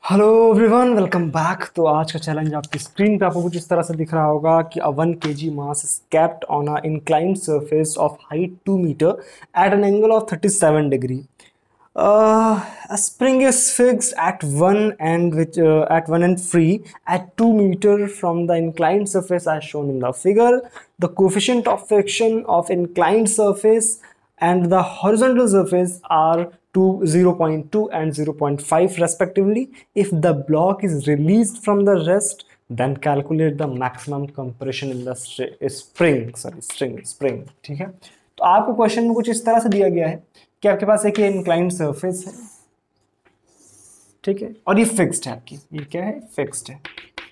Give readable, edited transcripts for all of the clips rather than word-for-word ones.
Hello everyone, welcome back. तो आज का चैलेंज आपकी स्क्रीन पे आपको कुछ इस तरह से दिख रहा होगा कि uh 1 kg mass is kept on a inclined surface of height 2 meter at an angle of 37 degree. A spring is fixed at one end free at 2 meter from the inclined surface as shown in the figure. The coefficient of friction of inclined surface and the horizontal surface are 0.2 and 0.5 respectively. If the block is released from the rest, then calculate the maximum compression in the spring. ठीक है, तो आपको question में कुछ इस तरह से दिया गया है कि आपके पास एक इंक्लाइंड सरफेस है, ठीक है, और ये फिक्स्ड है। आपकी ये क्या है? फिक्स्ड है,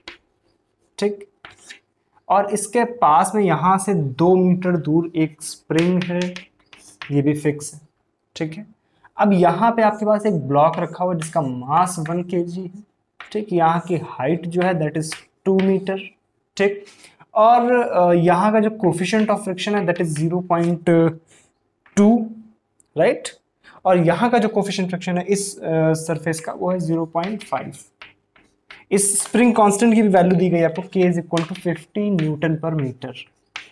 ठीक। और इसके पास में यहां से 2 मीटर दूर एक स्प्रिंग है, ये भी फिक्स है, ठीक है। अब यहाँ पे आपके पास एक ब्लॉक रखा हुआ है जिसका मास 1 kg है, ठीक। यहाँ की हाइट जो है दैट इज 2 मीटर, ठीक। और यहाँ का जो कोफिशिएंट ऑफ फ्रिक्शन है दैट इज 0.2, राइट। और यहाँ का जो कोफिशिएंट फ्रिक्शन है इस सरफेस का वो है 0.5। इस स्प्रिंग कांस्टेंट की भी वैल्यू दी गई आपको, k is equal to 50 newton per metre.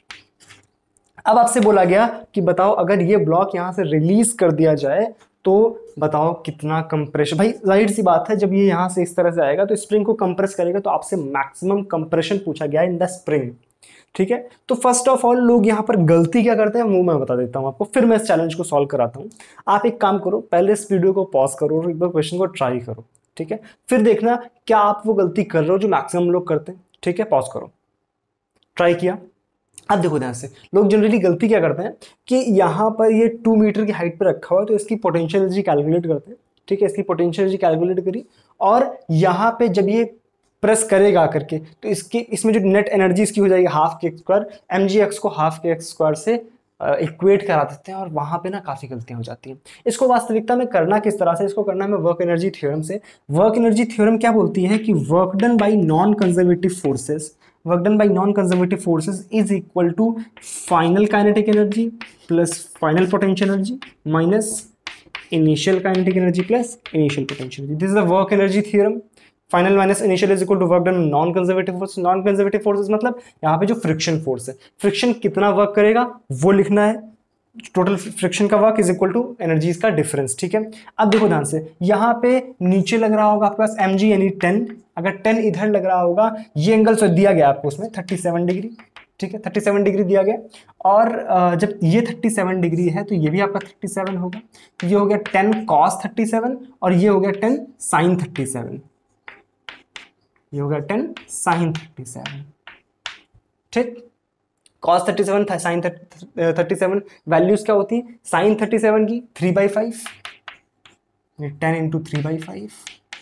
अब आपसे बोला गया कि बताओ अगर ये ब्लॉक यहां से रिलीज कर दिया जाए तो बताओ कितना कंप्रेशन। भाई जाहिर सी बात है, जब ये यहां से इस तरह से आएगा तो स्प्रिंग को कंप्रेस करेगा, तो आपसे मैक्सिमम कंप्रेशन पूछा गया इन द स्प्रिंग, ठीक है। तो फर्स्ट ऑफ ऑल लोग यहाँ पर गलती क्या करते हैं वो मैं बता देता हूँ आपको, फिर मैं इस चैलेंज को सॉल्व कराता हूँ। आप एक काम करो, पहले इस वीडियो को पॉज करो और एक बार क्वेश्चन को ट्राई करो, ठीक है। फिर देखना क्या आप वो गलती कर रहे हो जो मैक्सिमम लोग करते हैं, ठीक है। पॉज करो, ट्राई किया। अब देखो ध्यान से, लोग जनरली गलती क्या करते हैं कि यहाँ पर ये 2 मीटर की हाइट पर रखा हुआ है तो इसकी पोटेंशियल एनर्जी कैलकुलेट करते हैं, ठीक है। इसकी पोटेंशियल एनर्जी कैलकुलेट करी और यहाँ पे जब ये प्रेस करेगा करके तो इसमें जो नेट एनर्जी इसकी हो जाएगी हाफ के स्क्वायर, mgx को हाफ के एक्स स्क्वायर से इक्वेट करा देते हैं और वहां पे ना काफी गलतियां हो जाती हैं। इसको वास्तविकता में करना किस तरह से, इसको करना है वर्क एनर्जी थ्योरम से। वर्क एनर्जी थ्योरम क्या बोलती है कि work done by non conservative forces is equal to final kinetic energy plus final potential energy minus initial kinetic energy plus initial potential energy. This is the work energy theorem. Final minus initial is equal to work done non conservative force. Non conservative forces मतलब यहाँ पे जो friction force है, friction कितना work करेगा वो लिखना है। टोटल फ्रिक्शन का work is equal to energies का डिफरेंस, ठीक है। अब देखो ध्यान से, यहाँ पे नीचे लग रहा होगा आपके पास mg यानी 10, अगर 10 इधर लग रहा होगा, ये एंगल तो दिया गया आपको उसमें 37 डिग्री, ठीक है, 37 डिग्री दिया गया। और जब ये 37 डिग्री है तो ये भी आपका 37 होगा। ये हो गया 10 cos 37 और ये हो गया 10 sin 37, ये हो गया 10 sin 37, ठीक। cos 37 था, sin 37 वैल्यूज क्या होती है sin 37 की 3/5, 10 इंटू 3/5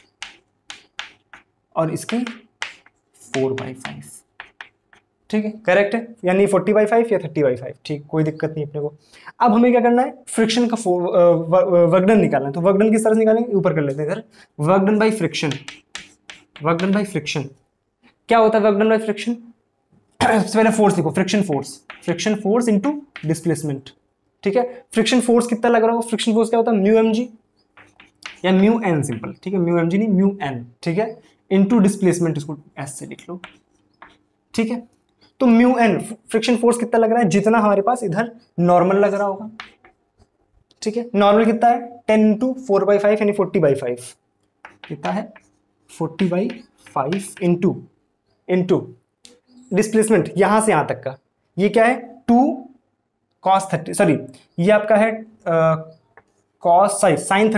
और इसकी 4/5, ठीक है, करेक्ट है। यानी 40/5 या 30/5, ठीक, कोई दिक्कत नहीं अपने को। अब हमें क्या करना है, फ्रिक्शन का वर्कडन निकालना है। तो वर्कडन किस तरह से निकालेंगे, ऊपर कर लेते हैं इधर। Work done by friction, work done by friction क्या होता है? वर्कडन बाई फ्रिक्शन, सबसे पहले फोर्स लिखो, फ्रिक्शन फोर्स इनटू डिस्प्लेसमेंट, ठीक है। फ्रिक्शन फोर्स कितना लग रहा हो, फ्रिक्शन फोर्स क्या होता है, म्यू mg या म्यू एन, सिंपल, ठीक है, म्यू mg नहीं म्यू एन, ठीक है, इनटू डिस्प्लेसमेंट, इसको एस से लिख लो, ठीक है। तो म्यू एन फ्रिक्शन फोर्स कितना लग रहा है, जितना हमारे पास इधर नॉर्मल लग रहा होगा, ठीक है। नॉर्मल कितना है 10 इंटू 4/5 यानी 40/5, कितना है 40/5 इंटू डिस्प्लेसमेंट यहां से यहां तक का, ये क्या है 2 cos 30, सॉरी ये आपका है cos sin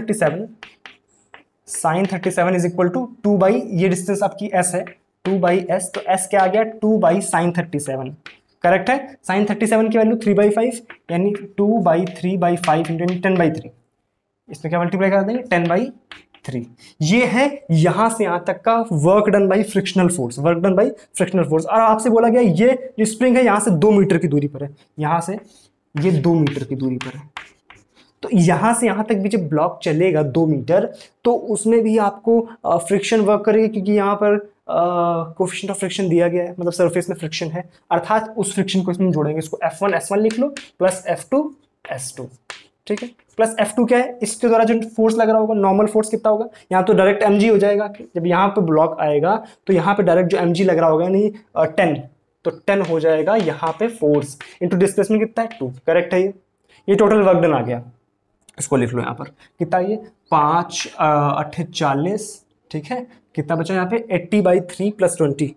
37 is equal to 2 by, ये डिस्टेंस आपकी s है 2/s, तो s क्या आ गया 2 बाई sin 37, करेक्ट है। sin 37 की वैल्यू 3/5 यानी 2/3/5 इंटू 10/3, इसमें क्या मल्टीप्लाई कर देंगे 10/3। ये है यहां से यहां तक का work done by frictional force, और आपसे बोला गया ये जो स्प्रिंग है यहां से 2 मीटर की दूरी पर है, यहां से ये 2 मीटर की दूरी पर है। तो यहां से यहां तक भी जब ब्लॉक चलेगा 2 मीटर तो उसमें भी आपको फ्रिक्शन वर्क करेगा, क्योंकि यहां पर कोएफिशिएंट ऑफ फ्रिक्शन दिया गया है, मतलब सरफेस में फ्रिक्शन है, अर्थात उस फ्रिक्शन को इसमें जोड़ेंगे। इसको F1 S1 लिख लो प्लस F2 S2, ठीक है, प्लस F2 क्या है, इसके द्वारा जो फोर्स लग रहा होगा नॉर्मल फोर्स कितना होगा, यहाँ तो डायरेक्ट mg हो जाएगा कि जब यहाँ पे ब्लॉक आएगा तो यहाँ पे डायरेक्ट जो mg लग रहा होगा यानी 10, तो 10 हो जाएगा यहाँ पे फोर्स इंटू डिस्प्लेसमेंट कितना है 2, करेक्ट है ये टोटल वर्क डन आ गया। इसको लिख लो यहाँ पर कितना ये 5 8 40, ठीक है, कितना बचा यहाँ पे 80/3 प्लस 20,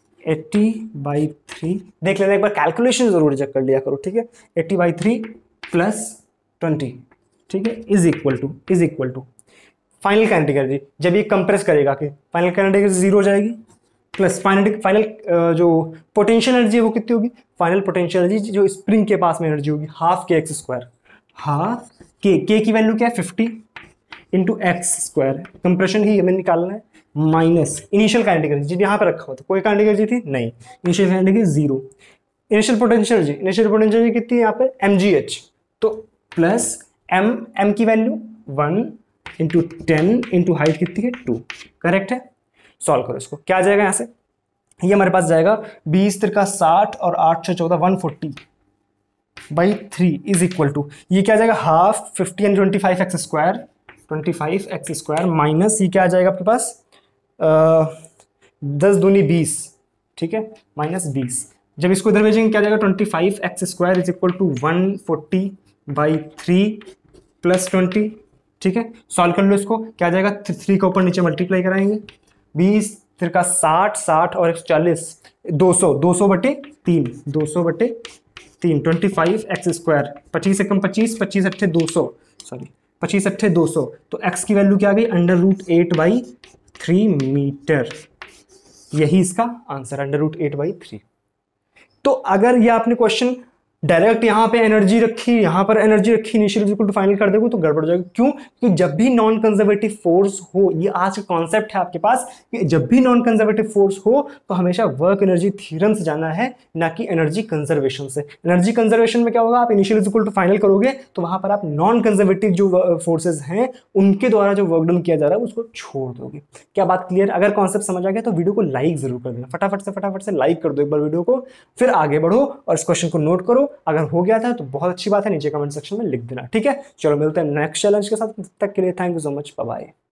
80/3 देख लेना एक बार, कैलकुलेशन जरूर चेक कर लिया करो, ठीक है, 80/3 प्लस 20, ठीक है, is equal to final kinetic energy जब ये कंप्रेस करेगा कि फाइनल काइनेटिक एनर्जी जीरो हो जाएगी, प्लस फाइनल जो पोटेंशियल एनर्जी है वो कितनी होगी, फाइनल पोटेंशियल एनर्जी जो स्प्रिंग के पास में एनर्जी होगी हाफ के एक्स स्क्वायर, हाफ के की वैल्यू क्या है 50 इंटू एक्स स्क्वायर, कंप्रेशन ही हमें निकालना है, माइनस इनिशियल काइनेटिक एनर्जी यहाँ पे रखा हुआ था, कोई काइनेटिक एनर्जी थी नहीं, initial kinetic energy zero, initial potential energy कितनी है यहाँ पे mgh, तो प्लस m की वैल्यू 1 इंटू 10 इंटू हाइट कितनी है 2, करेक्ट है। सॉल्व करो इसको, क्या आ जाएगा यहाँ से, ये हमारे पास जाएगा 20 3 60 और 8 6 14 140/3 इज इक्वल टू ये क्या आ जाएगा half 50 and 25x square minus ये क्या आ जाएगा आपके पास 10 दूनी 20, ठीक है, माइनस 20, जब इसको इधर भेजेंगे क्या आ जाएगा 25x square is equal to 140/3 plus 20, ठीक है, सॉल्व कर लो इसको, क्या आ जाएगा 3 का ऊपर नीचे मल्टीप्लाई कराएंगे, 20 3 60 60 और 140 200/3 25x स्क्वायर 25 से कम 25 25 अट्ठे 200 सॉरी 25 अट्ठे 200, तो x की वैल्यू क्या आ गई √8/3 मीटर, यही इसका आंसर √8/3। तो अगर ये आपने क्वेश्चन डायरेक्ट यहाँ पे एनर्जी रखी यहाँ पर एनर्जी रखी इनिशियल इक्वल टू फाइनल कर दोगे तो गड़बड़ जाएगा, क्यों, क्योंकि जब भी नॉन कंजर्वेटिव फोर्स हो, ये आज का कॉन्सेप्ट है आपके पास कि जब भी नॉन कंजर्वेटिव फोर्स हो तो हमेशा वर्क एनर्जी थ्योरम से जाना है, ना कि एनर्जी कंजर्वेशन से। एनर्जी कंजर्वेशन में क्या होगा, आप इनिशियल इक्वल टू फाइनल करोगे तो वहां पर आप नॉन कंजर्वेटिव जो फोर्सेज हैं उनके द्वारा जो वर्क डन किया जा रहा है उसको छोड़ दोगे। क्या बात क्लियर? अगर कॉन्सेप्ट समझ आ गया तो वीडियो को लाइक जरूर कर देना, फटाफट से लाइक कर दो एक बार वीडियो को, फिर आगे बढ़ो और इस क्वेश्चन को नोट करो। अगर हो गया था तो बहुत अच्छी बात है, नीचे कमेंट सेक्शन में लिख देना, ठीक है। चलो मिलते हैं नेक्स्ट चैलेंज के साथ, तब तक के लिए thank you so much, bye bye.